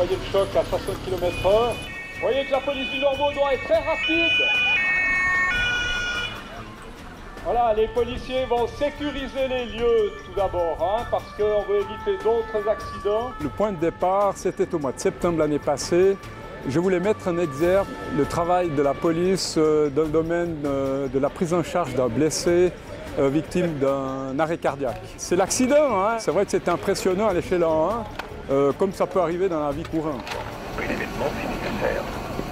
voyez le choc à 60 km/h. Vous voyez que la police du Nord-Vaud doit être très rapide. Voilà, les policiers vont sécuriser les lieux tout d'abord, hein, parce qu'on veut éviter d'autres accidents. Le point de départ, c'était au mois de septembre l'année passée. Je voulais mettre en exergue le travail de la police dans le domaine de la prise en charge d'un blessé victime d'un arrêt cardiaque. C'est l'accident, hein. C'est vrai que c'est impressionnant à l'échelle 1, comme ça peut arriver dans la vie courante. Oui, l'événement c'est nécessaire.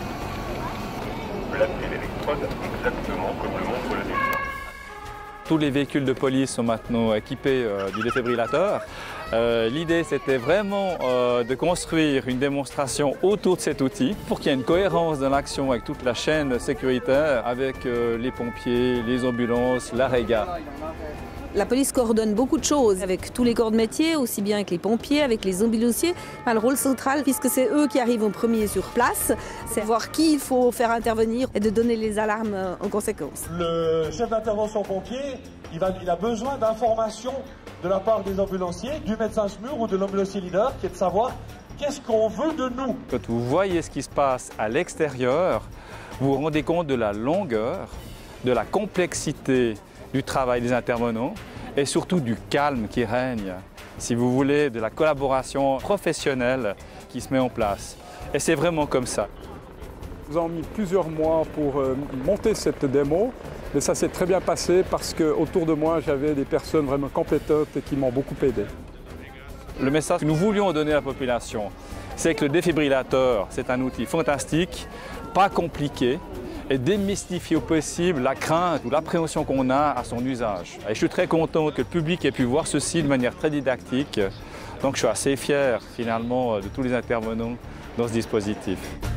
Placer l'électrode exactement comme le montre le dessin. Tous les véhicules de police sont maintenant équipés du défibrillateur. L'idée, c'était vraiment de construire une démonstration autour de cet outil pour qu'il y ait une cohérence dans l'action avec toute la chaîne sécuritaire, avec les pompiers, les ambulances, la réga. La police coordonne beaucoup de choses avec tous les corps de métier, aussi bien avec les pompiers, avec les ambulanciers. Le rôle central, puisque c'est eux qui arrivent en premier sur place, c'est voir qui il faut faire intervenir et de donner les alarmes en conséquence. Le chef d'intervention pompier, il a besoin d'informations de la part des ambulanciers, du médecin SMUR ou de l'ambulancier leader, qui est de savoir qu'est-ce qu'on veut de nous. Quand vous voyez ce qui se passe à l'extérieur, vous vous rendez compte de la longueur, de la complexité du travail des intervenants et surtout du calme qui règne, si vous voulez, de la collaboration professionnelle qui se met en place. Et c'est vraiment comme ça. Nous avons mis plusieurs mois pour monter cette démo, mais ça s'est très bien passé parce qu'autour de moi, j'avais des personnes vraiment compétentes et qui m'ont beaucoup aidé. Le message que nous voulions donner à la population, c'est que le défibrillateur, c'est un outil fantastique, pas compliqué, et démystifier au possible la crainte ou l'appréhension qu'on a à son usage. Et je suis très content que le public ait pu voir ceci de manière très didactique. Donc je suis assez fier finalement de tous les intervenants dans ce dispositif.